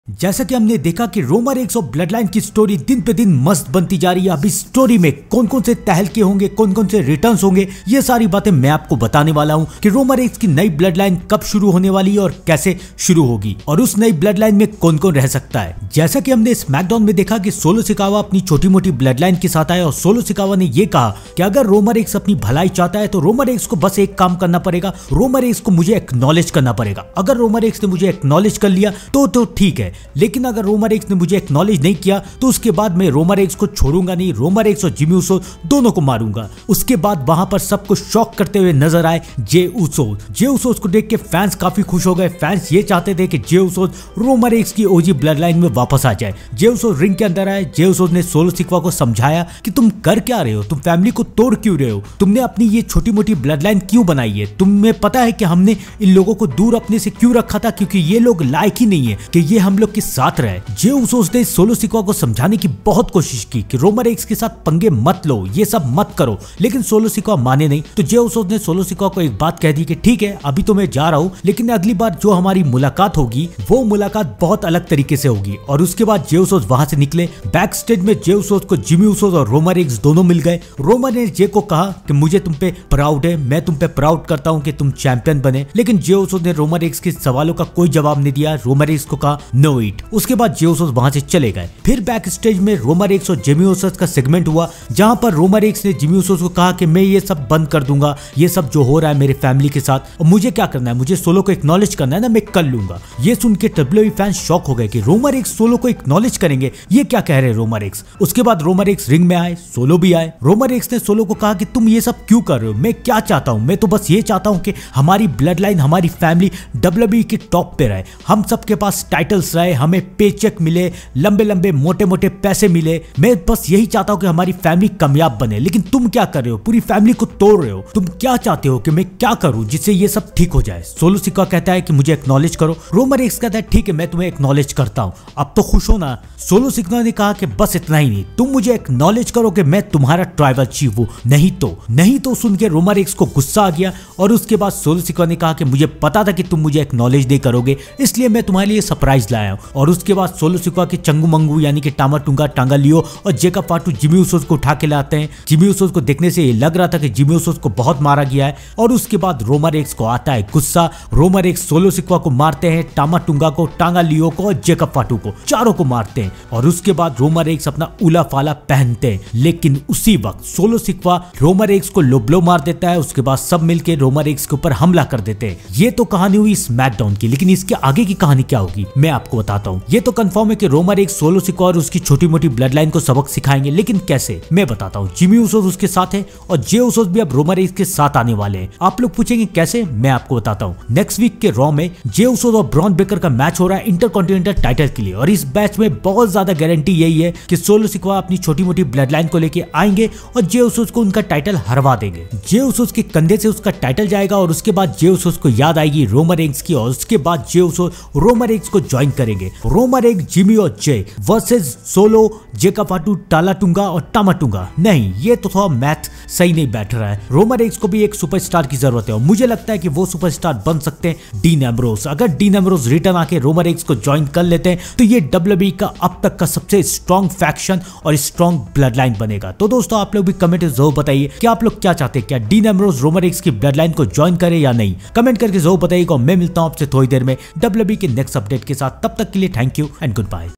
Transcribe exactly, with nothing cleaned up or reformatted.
जैसा कि हमने देखा कि रोमन रेक्स और ब्लड लाइन की स्टोरी दिन पे दिन मस्त बनती जा रही है। अब इस स्टोरी में कौन कौन से तहलके होंगे, कौन कौन से रिटर्न्स होंगे, ये सारी बातें मैं आपको बताने वाला हूं कि रोमन रेक्स की नई ब्लड लाइन कब शुरू होने वाली है और कैसे शुरू होगी और उस नई ब्लड लाइन में कौन कौन रह सकता है। जैसा कि हमने स्मैकडाउन में देखा कि सोलो सिकावा अपनी छोटी मोटी ब्लड लाइन के साथ आया और सोलो सिकावा ने यह कहा कि अगर रोमन रेक्स अपनी भलाई चाहता है तो रोमन रेक्स को बस एक काम करना पड़ेगा, रोमन रेक्स को मुझे एक्नॉलेज करना पड़ेगा। अगर रोमन रेक्स ने मुझे एक्नॉलेज कर लिया तो तो ठीक है, लेकिन अगर रोमन रेक्स ने मुझे एक्नॉलेज नहीं किया तो उसके बाद मैं रोमन रेक्स को छोड़ूंगा नहीं, रोमन रेक्स और जिमी ऊसो दोनों को मारूंगा। उसके बाद वहां पर सबको शॉक करते हुए नजर आए जे ऊसो। जे ऊसो को देख के फैंस काफी खुश हो गए। फैंस ये चाहते थे कि जे ऊसो रोमन रेक्स की ओजी ब्लड लाइन में वापस आ जाए। जे ऊसो रिंग के अंदर आए। जे ऊसो ने सोलो सिकवा को समझाया कि तुम कर क्या रहे हो, तुम फैमिली को तोड़ क्यों रहे हो, तुमने अपनी ये छोटी मोटी ब्लड लाइन क्यों बनाई है, तुम्हें पता है कि हमने इन लोगों को दूर अपने से क्यों रखा था, क्योंकि ये लोग लायक ही नहीं है कि ये हम लोग के साथ रहे। जे ऊसो ने सोलो सिकवा को समझाने की बहुत कोशिश की कि रोमन रेक्स के साथ पंगे मत लो, ये सब मत करो, लेकिन सोलो सिकवा माने नहीं। तो जे ऊसो ने सोलो सिकवा को एक बात कह दी कि ठीक है अभी तो मैं जा रहा हूँ, लेकिन अगली बार जो हमारी मुलाकात होगी वो मुलाकात बहुत अलग तरीके से होगी। और उसके बाद जे ऊसो वहां से निकले। बैक स्टेज में जे ऊसो को जिमी ऊसो और रोमन रेक्स दोनों मिल गए। रोमन ने जे को कहा कि मुझे तुम पे प्राउड है, मैं तुम पे प्राउड करता हूँ कि तुम चैंपियन बने, लेकिन जे ऊसो ने रोमन रेक्स के सवालों का कोई जवाब नहीं दिया। रोमन रेक्स को कहा नो इट। उसके बाद जे ऊसो वहां से चले गए। फिर बैक स्टेज में रोमन रेक्स और जिमी ऊसो का सेगमेंट हुआ, जहां पर रोमन रेक्स ने जिमी ऊसो को कहा कि मैं ये सब बंद कर दूंगा, ये सब जो हो रहा है मेरे फैमिली के साथ, और मुझे क्या करना है, मुझे सोलो को एक्नॉलेज करना है ना, मैं कर लूंगा। ये सुन के डब्ल्यूडब्ल्यूई फैंस शॉक हो गए कि रोमन रेक्स सोलो को एक्नॉलेज करेंगे, ये क्या कह रहे हैं रोमन रेक्स। उसके बाद रोमन रेक्स रिंग में आए, सोलो भी आए। रोमन रेक्स ने सोलो को कहा कि तुम ये सब क्यों कर रहे हो, मैं क्या चाहता हूं, मैं तो बस ये चाहता हूं कि हमारी ब्लड लाइन, हमारी फैमिली डब्ल्यूडब्ल्यूई के टॉप पे रहे, हम सबके पास टाइटल्स रहे, हमें पे चेक मिले, लंबे लंबे मोटे मोटे पैसे मिले, मैं बस यही चाहता हूं कि हमारी फैमिली कामयाब बने। लेकिन तुम क्या कर रहे हो, पूरी फैमिली को तोड़ रहे हो, तुम क्या चाहते हो कि मैं क्या करूं जिससे ये सब ठीक हो जाए। सोलो सिकवा कहता है कि मुझे एक्नॉलेज करो। रोमन रेक्स कहता है ठीक है मैं तुम्हें एक्नॉलेज करता हूं, अब तो खुश हो ना। सोलो सिकवा ने कहा कि बस इतना ही नहीं, तुम मुझे एक्नॉलेज करो कि मैं तुम्हारा ट्राइबल चीफ हूं, नहीं तो नहीं तो सुन के रोमन रेक्स को गुस्सा आ गया। और उसके बाद सोलो सिकवा ने कहा कि मुझे पता था कि तुम मुझे एक्नॉलेज नहीं करोगे, इसलिए मैं तुम्हारे लिए सरप्राइज लाया हूं। और उसके बाद सोलो सिकवा के चंगू मंगू यानी कि टामा टूंगा, टांगा लियो और जेकब फाटू जिमी ऊसो को उठा के लाते हैं। जिमी ऊसो को देखने से ये लग रहा था कि जिमी ऊसो को बहुत मारा गया है। और उसके बाद रोमन रेक्स को आता है गुस्सा। रोमन रेक्स सोलो सिकवा को मारते हैं, टामा टूंगा को, टांगा लियो को और जेकब फाटू को, चारों को मारते हैं। और उसके बाद रोमन रेक्स अपना उला फाला पहनते हैं, लेकिन उसी वक्त सोलो सिकवा रोमन रेक्स को लोब्लो मार देता है। उसके बाद सब मिलकर रोमन रेक्स के ऊपर हमला कर देते हैं। ये तो कहानी हुई स्मैकडाउन की, लेकिन इसके आगे की कहानी क्या होगी मैं आपको बताता हूँ। ये तो कंफर्म है कि रोमन रेक्स सोलो सिकवा और उसकी छोटी मोटी ब्लड लाइन को सबक सिखाएंगे, लेकिन कैसे मैं बताता हूँ। जिमी ऊसो उसके साथ है और जे ऊसो भी अब रोमन रेक्स के साथ आने वाले हैं। आप लोग पूछेंगे कैसे, मैं आपको बताता हूँ। नेक्स्ट वीक के रॉ में जे ऊसो और ब्रॉन ब्रेकर का मैच हो रहा है इंटरकॉन्टिनेंटल टाइटल के लिए, और इस मैच में बहुत ज्यादा गारंटी यही है कि सोलो सिकवा अपनी छोटी मोटी ब्लड लाइन को लेके आएंगे और जे ऊसो को उनका टाइटल हरवा देंगे। जे ऊसो के कंधे से उसका टाइटल जाएगा और उसके बाद जे ऊसो को याद आएगी रोमन रेक्स की, और उसके बाद जे ऊसो रोमन रेक्स को ज्वाइन करेंगे। रोमन रेक्स, जिमी और Jey versus Solo, Jacob Fatu, Tala Tonga और टामा टूंगा। नहीं, ये तो थोड़ा मैथ सही नहीं बैठ रहा है। रोमन रेक्स को भी एक सुपरस्टार की जरूरत है और मुझे लगता है कि वो सुपरस्टार बन सकते हैं डीन एम्ब्रोस। अगर डीन एम्ब्रोस रिटर्न आके रोमन रेक्स को ज्वाइन कर लेते हैं तो ये डब्ल्यूडब्ल्यूई का अब तक का सबसे स्ट्रॉन्ग फैक्शन और स्ट्रॉन्ग ब्लड लाइन बनेगा। तो दोस्तों आप लोग भी कमेंट जरूर बताइए कि आप लोग क्या चाहते हैं, क्या डीन एम्ब्रोस रोमन रेक्स की ब्लड लाइन को ज्वाइन करे या नहीं। कमेंट करके जरूर बताइएगा। मैं मिलता हूं आपसे थोड़ी देर में डब्ल्यूडब्ल्यूई के नेक्स्ट अपडेट के साथ। तब तक के लिए thank you and good bye.